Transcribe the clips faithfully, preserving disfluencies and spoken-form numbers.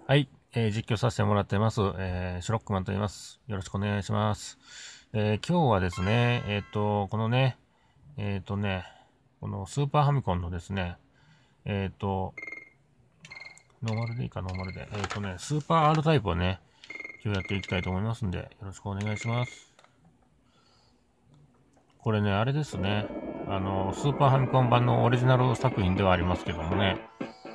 はい、えー実況させてもらってます。えーシュロックマンと言います。よろしくお願いします。えー今日はですね、えっ、と、このね、えっ、とね、このスーパーファミコンのですね、えっ、と、ノーマルでいいか、ノーマルで。えっ、とね、スーパー R タイプをね、今日やっていきたいと思いますんで、よろしくお願いします。これね、あれですね、あの、スーパーファミコン版のオリジナル作品ではありますけどもね、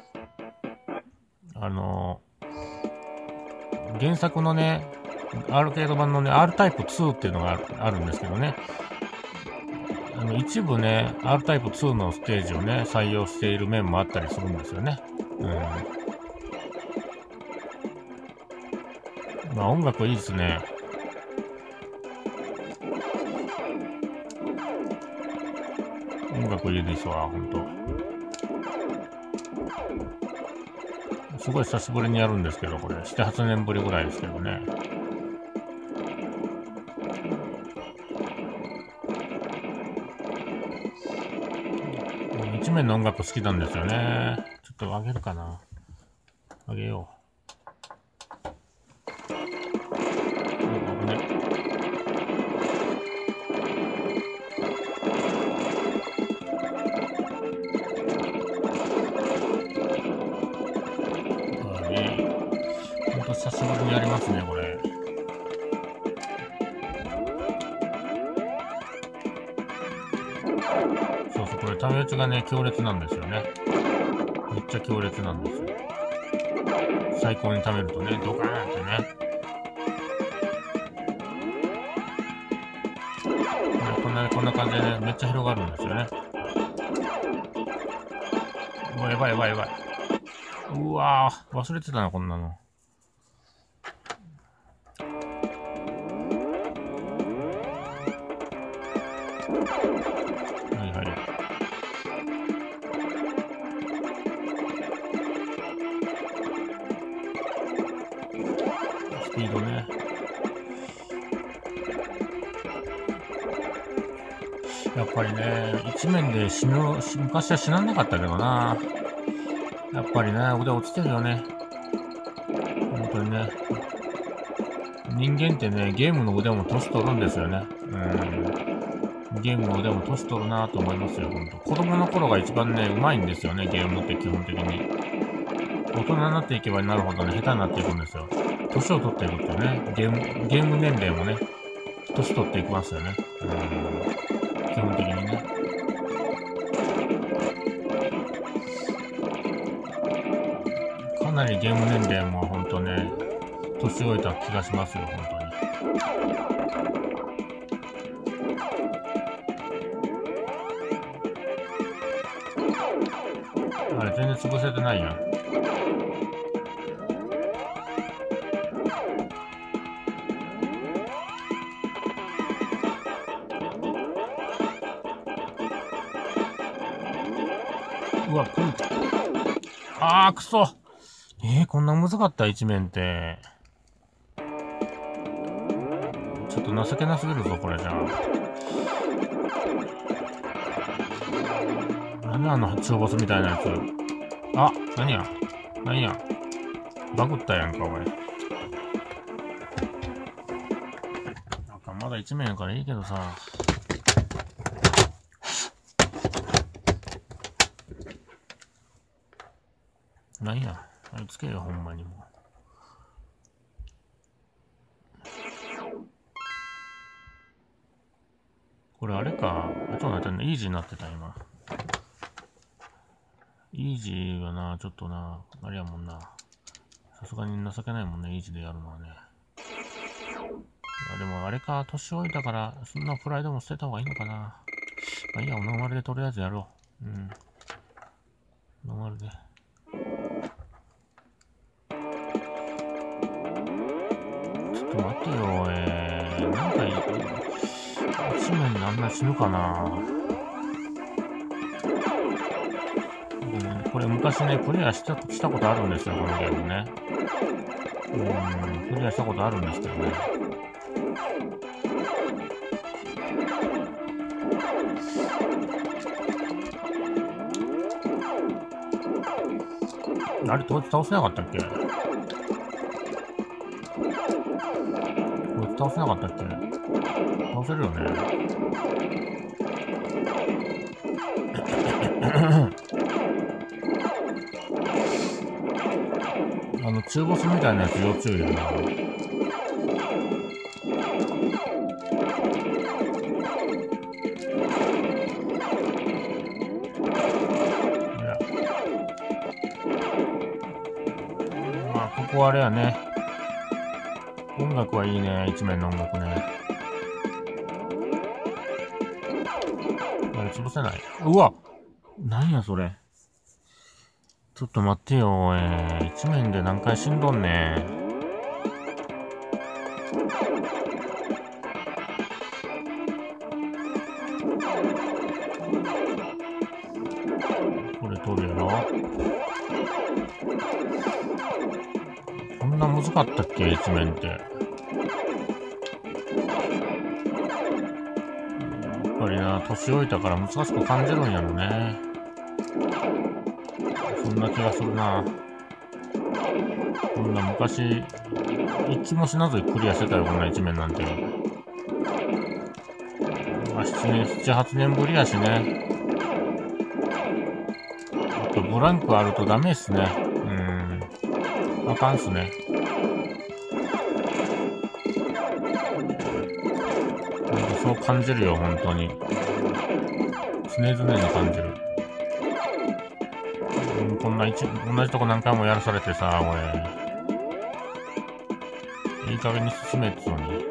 あの、原作のね、アールケード版のね、R タイプツーっていうのがあるんですけどね、あの一部ね、R タイプツーのステージをね、採用している面もあったりするんですよね。うん。まあ音楽いいですね。音楽いいですわ、ほんと。すごい久しぶりにやるんですけど、これ、なな、はちねんぶりぐらいですけどね。一面の音楽好きなんですよね。ちょっと上げるかな。上げよう。ね。まあね、ほんと久しぶりにやりますね、これ。そうそう、これ、タメ打ちがね、強烈なんですよね。めっちゃ強烈なんですよ。最高に貯めるとね、ドカーンってね。こんな、こんな感じでね、めっちゃ広がるんですよね。うわ、やばいやばいやばい。うわー、忘れてたな、こんなの。はいはい。スピードね。やっぱりね、一面で死ぬ、昔は死なんなかったけどな。やっぱりね、腕落ちてるよね。本当にね。人間ってね、ゲームの腕も年取るんですよね。うん。ゲームの腕も年取るなと思いますよ、ほんと。子供の頃が一番ね、うまいんですよね、ゲームって基本的に。大人になっていけばなるほどね、下手になっていくんですよ。年を取っていくってね、ゲーム、ゲーム年齢もね、年取っていきますよね。うん。基本的にね。かなりゲーム年齢もほんとね、年老いた気がしますよ、本当に。あれ、全然潰せてないやん。うわ、来る。あー、くそ。えー、こんな難かった一面って。ちょっと情けなすぎるぞ、これじゃあ。なんであの中ボスみたいなやつ。あ、なにや。なにや。バグったやんか、おい。なんかまだ一面やからいいけどさ。なんや。あれつけよ、ほんまにもう。これあれか。あ、ちょっと待ってね。イージーになってた、今。イージーがな、ちょっとな、あれやもんな。さすがに情けないもんね、イージーでやるのはね。あでもあれか、年老いたから、そんなプライドも捨てた方がいいのかな。まあいいや、ノーマルでとりあえずやろう。うん。ノーマルで。ちょっと待ってよ、えー、なんかいい、一面であんな死ぬかな。うん、これ昔ね、クリアした、したことあるんですよ、このゲームね。うん、クリアしたことあるんですけどね。あれ、倒せなかったっけ。 倒せなかったっけ？倒せるよね。あの中ボスみたいなやつ要注意やな。まあここはあれやね、音楽はいいね。一面の音楽ね。あれ潰せない。うわ、なんやそれ。ちょっと待ってよ、えー、一面で何回死んどんねん。これ取るやろ。こんな難かったっけ、一面って。やっぱりな、年老いたから難しく感じるんやろね。そんな気がするな。こんな昔、一気もしなずにクリアしてたよ、こんな一面なんて。まあ、七年、七八年ぶりやしね。あとブランクあるとダメっすね。うん。あかんっすね。そう感じるよ、本当に。常々に感じる。うん、こんな一、同じとこ何回もやらされてさ、俺。いい加減に進めっつうのに。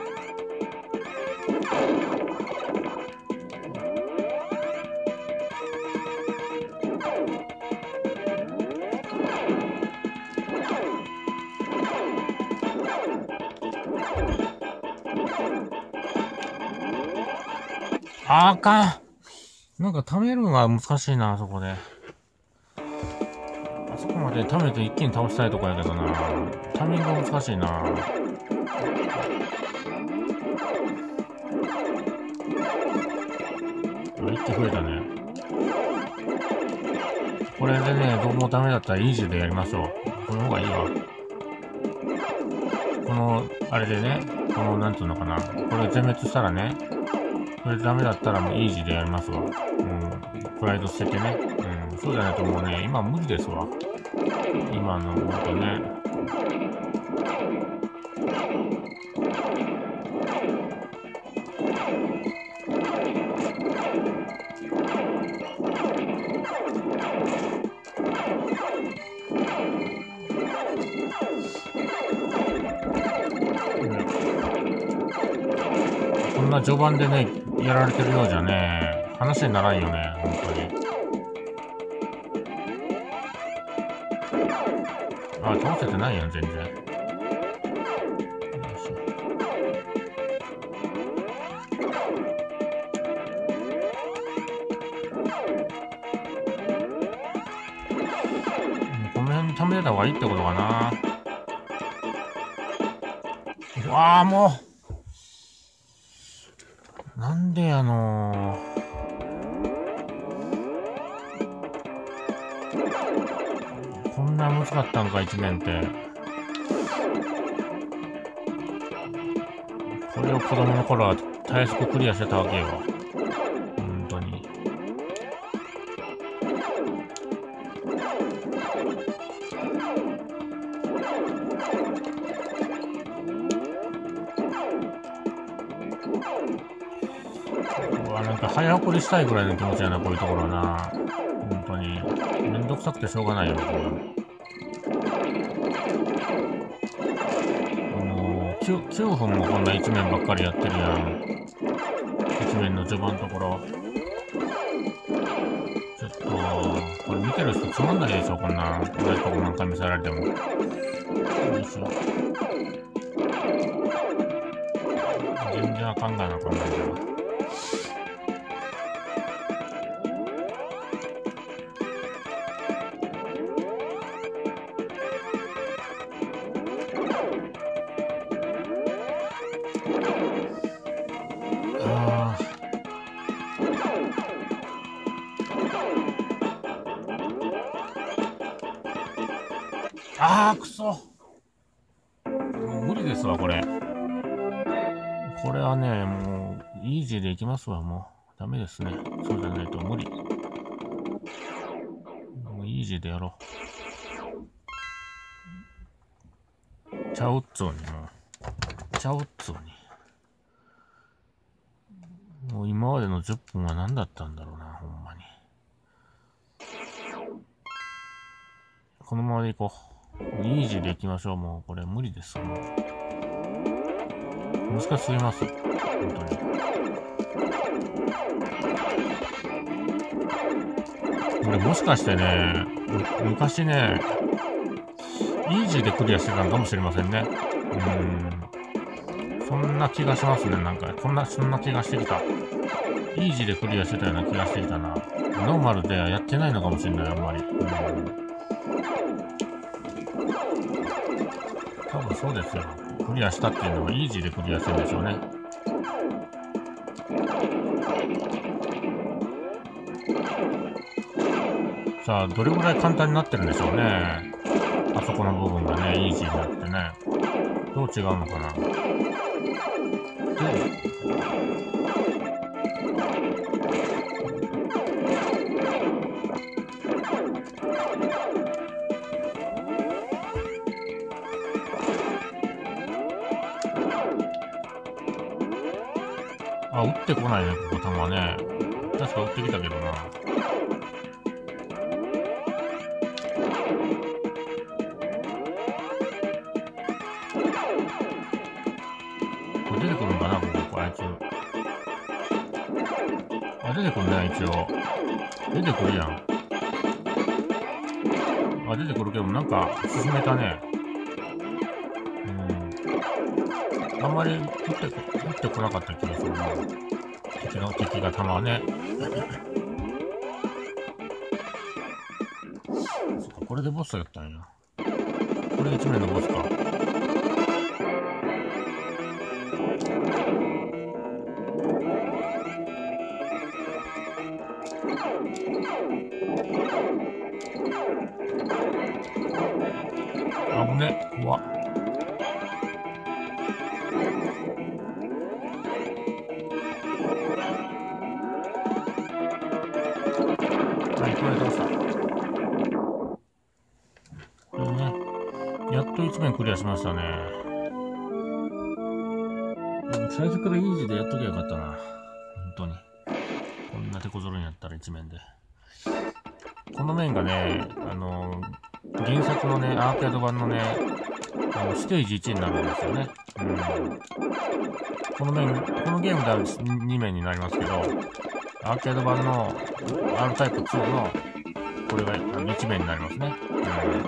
あかん。なんか貯めるのが難しいな、あそこで。あそこまで貯めて一気に倒したいとこやけどな。タイミングが難しいな。一気増えたね。これでね、どうもダメだったらイージーでやりましょう。この方がいいわ。この、あれでね、この、なんつうのかな。これ全滅したらね、これダメだったらもうイージーでやりますわ。うん。プライド捨ててね。うん。そうじゃないともうね、今無理ですわ。今のほんとね。こんな序盤でね、やられてるようじゃね、話にならんよね、ほんとに。あ、倒せてないやん、全然。よいしょ。この辺に溜めてた方がいいってことかな。うわあ、もう。なんでやのー。こんな難かったんか、一面って。これを子供の頃はたやすくクリアしてたわけよ。本当に。うわ、なんか早送りしたいぐらいの気持ちやな、こういうところはな。本当に。めんどくさくてしょうがないよ、これ。きゅう, きゅうふんもこんな一面ばっかりやってるやん。一面の序盤のところ。ちょっと、これ見てる人つまんないでしょ、こんな。同じとこ何回見せられても。よいしょ。全然あかんがな、こんなんじゃ。あー、くそ。もう無理ですわ、これ。 これはね、もう、イージーでいきますわ、もう。ダメですね。そうじゃないと無理。もうイージーでやろう。ちゃうっつうに、もう。ちゃうっつうに。もう今までのじゅっぷんは何だったんだろうな、ほんまに。このままでいこう。イージーでいきましょう、もう。これ無理です、もう。難しすぎます。本当に。これもしかしてね、昔ね、イージーでクリアしてたのかもしれませんね。うーん。そんな気がしますね、なんか。こんな、そんな気がしてきた。イージーでクリアしてたような気がしてきたな。ノーマルではやってないのかもしれない、あんまり。うん。多分そうですよ。クリアしたっていうのはイージーでクリアしてるんでしょうね。さあ、どれぐらい簡単になってるんでしょうね。あそこの部分がね、イージーになってね。どう違うのかな。で、あ、撃ってこないね、ここ弾ね。確か撃ってきたけどな。これ出てくるんかな、ここ、あいつ。あ、出てくるね、一応。出てくるやん。あ、出てくるけど、なんか、進めたね。うん。あんまり撃って、撃ってこなかった気がするな。敵の敵が弾ね。そっか、これでボスだったんや。これ一面のボスか。あぶね、怖っ。はい、これ倒した。これね、やっと一面クリアしましたね。最初からイージーでやっときゃよかったな。本当に。こんな手こぞろになったら一面で。この面がね、あのー、原作のね、アーケード版のね、あのステージいちになるんですよね。うん。この面、このゲームではに面になりますけど、アーケード版の R タイプツーの、これがいち面になりますね。うん。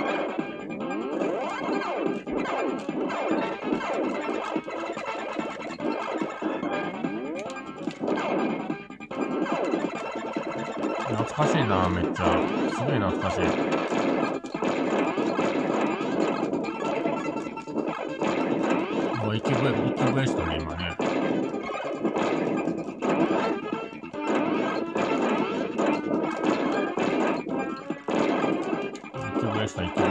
懐かしいな、めっちゃ。すげえ懐かしい。もう息笛、息笛したね、今ね。息笛した、息笛。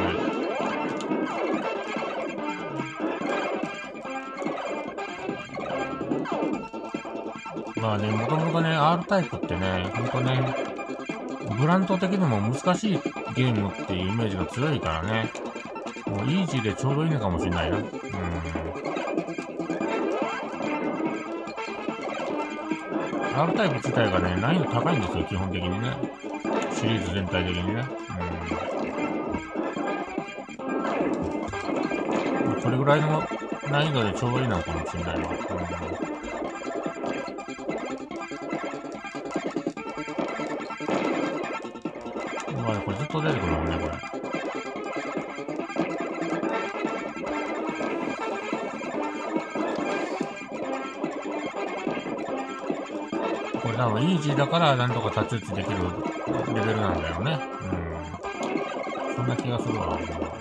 まあね、もともとね、R タイプってね、ほんとね、ブランド的にも難しいゲームっていうイメージが強いからね、もうイージーでちょうどいいのかもしれないな。うん。R タイプ自体がね、難易度高いんですよ、基本的にね。シリーズ全体的にね。うん。これぐらいの難易度でちょうどいいのかもしれないわ。うん。まあ、これずっと出てくるもんね、これ。これ多分イージーだからなんとか太刀打ちできるレベルなんだよね。うん。そんな気がするわ。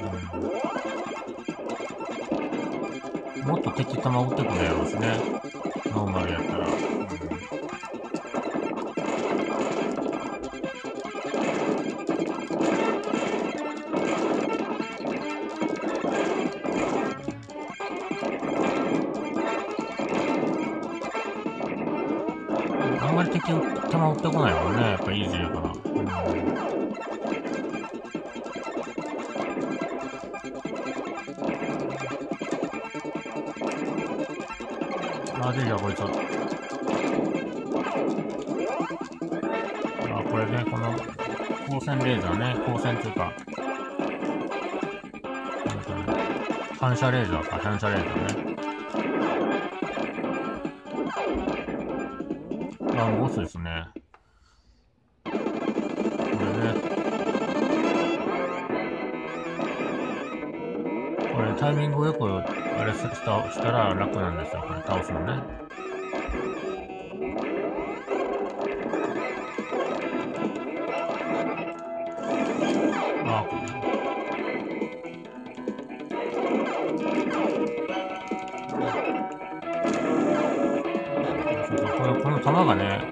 うん、もっと敵弾撃ってくるやろうしね。ノーマルやったら。うん敵を弾撃ってこないもんね。やっぱイージーやから。うん、あ、出てきた、こいつ。あ、これね、この、光線レーザーね、光線っていうか、反射レーザーか、反射レーザーね。あ、ボスですね。これね。これタイミングをよく、あれした、したら楽なんですよ。これ倒すのね。あ、この、この弾がね、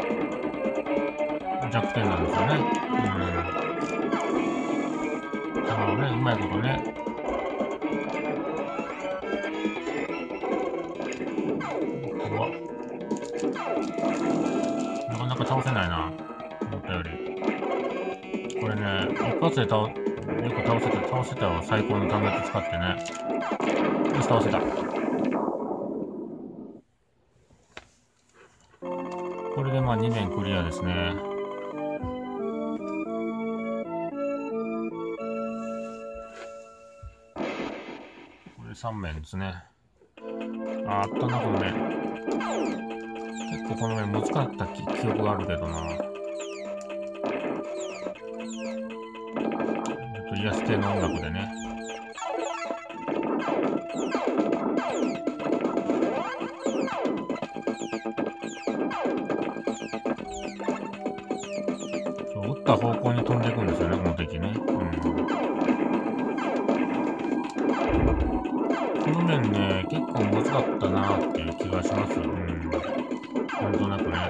弱点なんですよね。うん。弾をね、うまいことね。うわ。なかなか倒せないな。思ったより。これね、一発で倒、よく倒せて、倒せたわ。最高の弾薬使ってね。よし、倒せた。これでまあに面クリアですね。これさん面ですね。あ、あったな、この面。結構この面難かった記憶があるけどな。癒し系の音楽でね。そう、撃った方向に飛んでいくんですよね、この敵ね。うん。この面ね、結構難かったなーっていう気がします。うん。なんとなくね。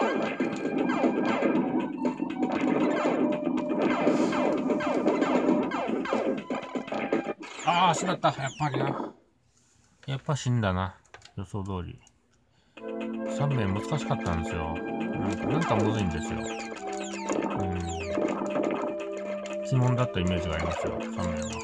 ああ、しまった。やっぱりな。やっぱ死んだな。予想通り。さん面難しかったんですよ。なんか、なんかむずいんですよ。うん。鬼門だったイメージがありますよ、さん面は。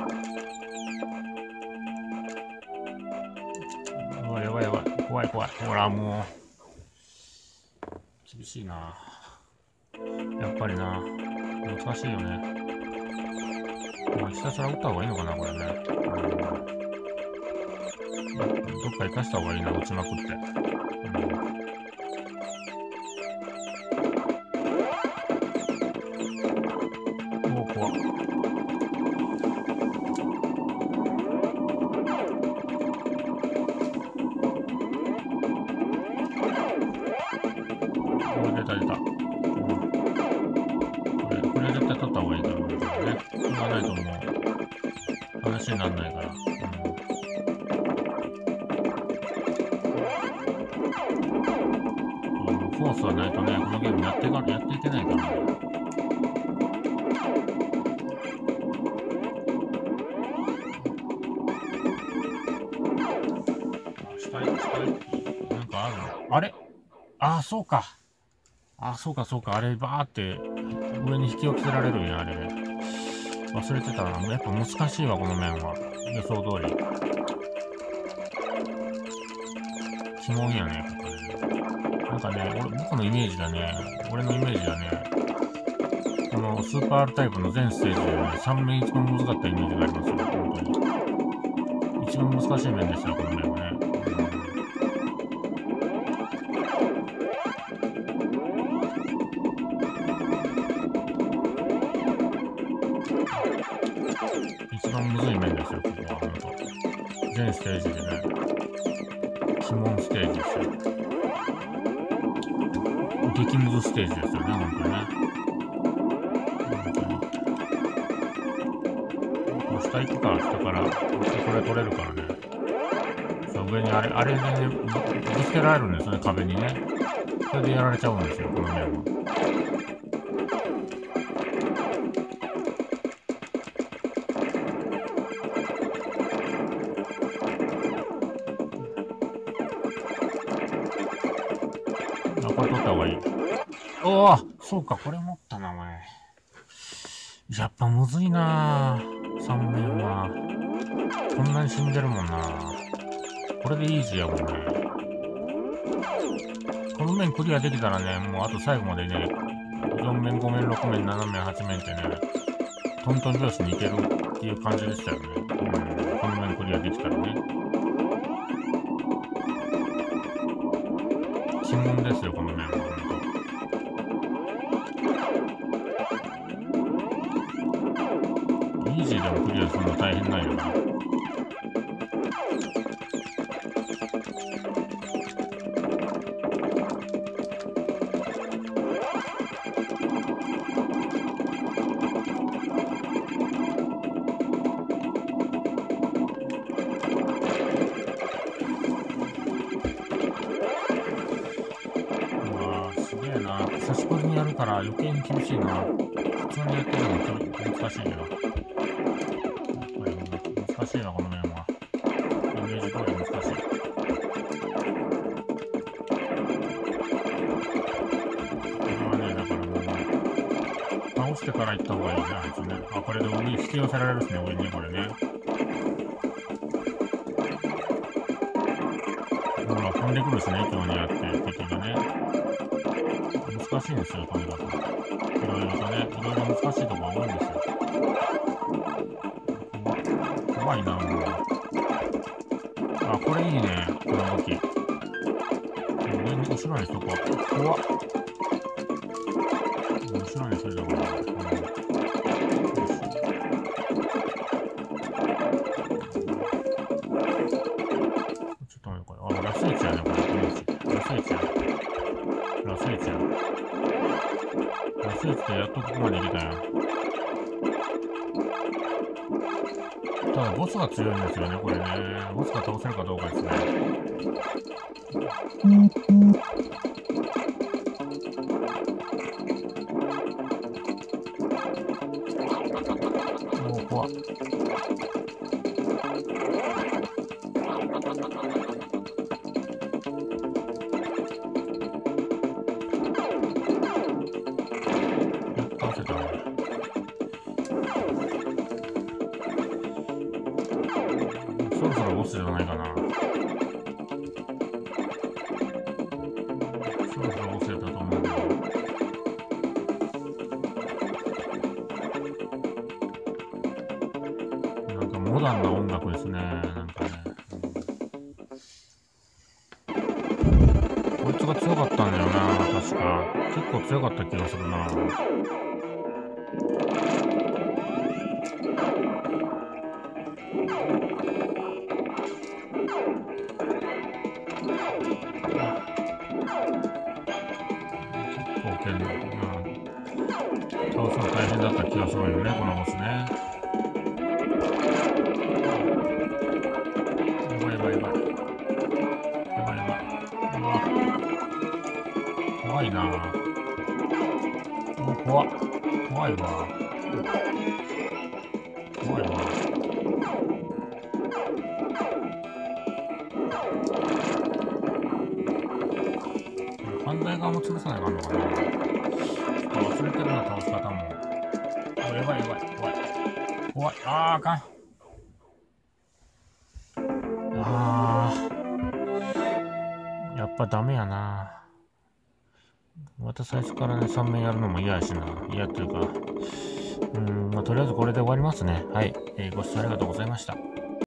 うわ、やばいやばい。怖い怖い。ほら、もう。厳しいな。やっぱりな。難しいよね。ひたすら撃った方がいいのかな、これね。うん、どっか行かした方がいいな、撃ちまくって。うん、おお、怖っ。おお、出た出た。うん、これ、これ絶対取った方がいいと思うんだけどね。言わないともう、話にならないから。フォースはないとね、このゲームやっていか、やっていけないからね。下に、下に、なんかあるの？あれ？ああ、そうか。ああ、そうか、そうか。あれ、バーって上に引き寄せられるんや、あれ。忘れてたな。やっぱ難しいわ、この面は。予想通り。鬼門やね、ここね。なんかね、俺、僕のイメージだね。俺のイメージだね。このスーパー R タイプの全ステージでね、さん面一番難かったイメージがありますよ、本当に。一番難しい面ですよ、この面はね。一番むずい面ですよ、ここは、ほんと。全ステージでね。鬼門ステージですよ。激ムズステージですよね、ほんとにね。本当に。こう下行くから、下から、これ取れるからね。そう、上にあれ、あれでね、ぶ、ぶつけられるんですよね、壁にね。それでやられちゃうんですよ、この面は。ここれ取った方がいい。おお、そうか、これ持ったな、お前。やっぱむずいなぁ。さん面は。こんなに死んでるもんな。これでイージーやもんね。この面クリアできたらね、もうあと最後までね、よん面、ご面、ろく面、なな面、はち面ってね、トントン拍子にいけるっていう感じでしたよね。うん、この面クリアできたらね。鬼門ですよ、この面は。イージーでもクリアするの大変なんよな。久しぶりにやるから余計に厳しいな。普通にやってるのも難しいよ。これ難しいな、この面は。イメージ通り難しい。これはね、だからもう、倒してから行った方がいいな、あいつね。あ、これで上に引き寄せられるっすね、上にこれね。ほら、飛んでくるしね、今日にやって、敵がね。難しいんですよ、とにかく。いろいろとね、いろいろ難しいところが多いんですよ。怖いな、もう。あ、これいいね、この動き。上に後ろにしとこう。怖っ。後ろにしといた方がいい。うん、ちょっと待って、これ。あ、ラスイチやね、これ。ラスイチや。ラスイチや。ラスイチでやっとここまでいけたんや。ただボスが強いんですよね、これね。ボスが倒せるかどうかですね。もう怖っ。倒せたわ。そろそろボスじゃないかな。そろそろボスやったと思うけど。なんかモダンな音楽ですね。なんかね。こいつが強かったんだよな、確か。結構強かった気がするな。倒すの大変だった気がするよね、このボスね。やばいやばいやばい。やばいやばい。うわ。怖いなぁ。もう怖っ。怖いわ。怖いわ。反対側も潰さないかんのかな。忘れてるな、倒し方も。あ、やばいやばい、怖い。怖い。あー、あかん。あー、やっぱダメやな。また最初からね、さん面やるのも嫌やしな。嫌っていうか、うーん、まあ、とりあえずこれで終わりますね。はい。えー、ご視聴ありがとうございました。